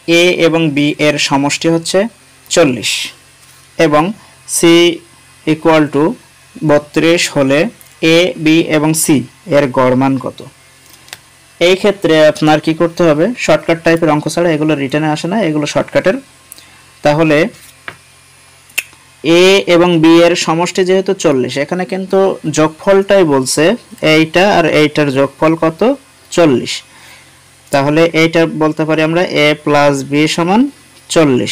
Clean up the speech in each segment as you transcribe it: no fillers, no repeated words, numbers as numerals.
এ এবং বি এর সমষ্টি হচ্ছে 40 এবং সি ইকুয়াল টু 32 হলে এ বি এবং সি এর গড় মান কত? এই ক্ষেত্রে আপনার কি করতে হবে, শর্টকাট টাইপের অঙ্ক ছাড়া এগুলো রিটেনে আসে না, এগুলো শর্টকাটের। তাহলে এ এবং বি এর সমষ্টি যেহেতু 40, এখানে কিন্তু যোগফলটাই বলছে, এইটা আর এইটার যোগফল কত? 40। তাহলে এইটা বলতে পারি আমরা a প্লাস বি সমান 40,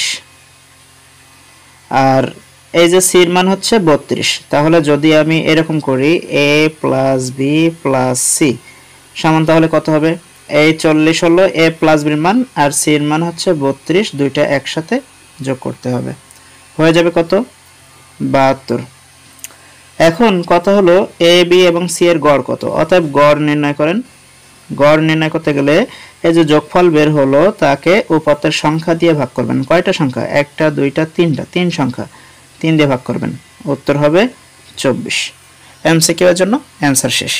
আর এই যে সির মান হচ্ছে 32। তাহলে যদি আমি এরকম করি a plus B plus C সমান, তাহলে কত হবে? এই 40 হলো a প্লাস বির মান আর সির মান হচ্ছে 32, দুইটা একসাথে যোগ করতে হবে, হয়ে যাবে কত? 72। এখন কথা হলো এ বি এবং সি এর গড় কত, অতএব গড় নির্ণয় করেন। গড় নির্ণয় করতে গেলে এই যে যোগফল বের হলো তাকে উপাত্তের সংখ্যা দিয়ে ভাগ করবেন। কয়টা সংখ্যা? একটা, দুইটা, তিনটা, তিন সংখ্যা, 3 দিয়ে ভাগ করবেন, উত্তর হবে 24। এমসিকিউ এর জন্য অ্যান্সার শেষ।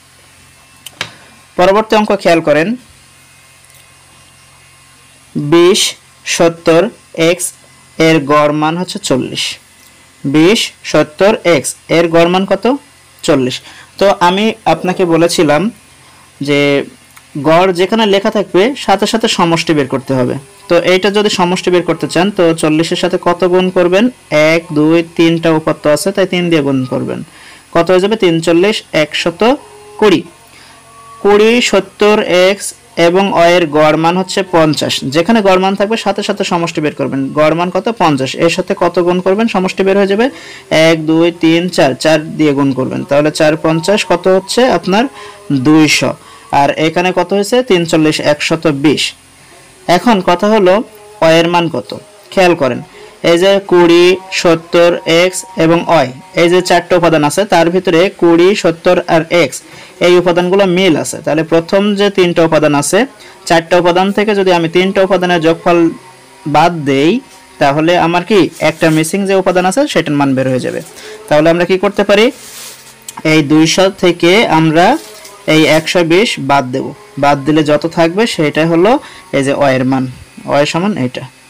পরবর্তী অঙ্ক খেয়াল করেন, 20 70 x এর গড় মান হচ্ছে 40। 20 70 x এর গড় মান কত? 40। তো আমি আপনাকে বলেছিলাম যে গড় যেখানে লেখা থাকবে সাথে সাথে সমষ্টি বের করতে হবে। তো এইটা যদি সমষ্টি বের করতে চান তো 40 এর সাথে কত গুণ করবেন? 1 2 3টা উপাত্ত আছে তাই 3 দিয়ে গুণ করবেন, কত হয়ে যাবে? 3 40 120। 20 70 x এবং অ এর গড় মান হচ্ছে 50। যেখানে গড় মান থাকবে সাথে সাথে সমষ্টি বের করবেন। গড় মান কত? 50। এর সাথে কত গুণ করবেন? সমষ্টি বের হয়ে যাবে 1 2 3 4, 4 দিয়ে গুণ করবেন, তাহলে 4 50 কত হচ্ছে আপনার? 200। আর এখানে কত হয়েছে? 3 40 120। এখন কথা হলো অ এর মান কত, খেয়াল করেন। এই যে 20 70 x এবং অ, এই যে চারটা উপাদান আছে তার ভিতরে 20 70 আর x এই উপাদানগুলো মিল আছে। তাহলে প্রথম যে তিনটা উপাদান আছে, চারটা উপাদান থেকে যদি আমি তিনটা উপাদানের যোগফল বাদ দেই তাহলে আমার কি একটা মিসিং যে উপাদান আছে সেটার মান বের হয়ে যাবে। তাহলে আমরা কি করতে পারি, এই 200 থেকে আমরা এই 120 বাদ দেব, বাদ দিলে যত থাকবে সেটা হলো এই যে অ এর মান, অ সমান এইটা।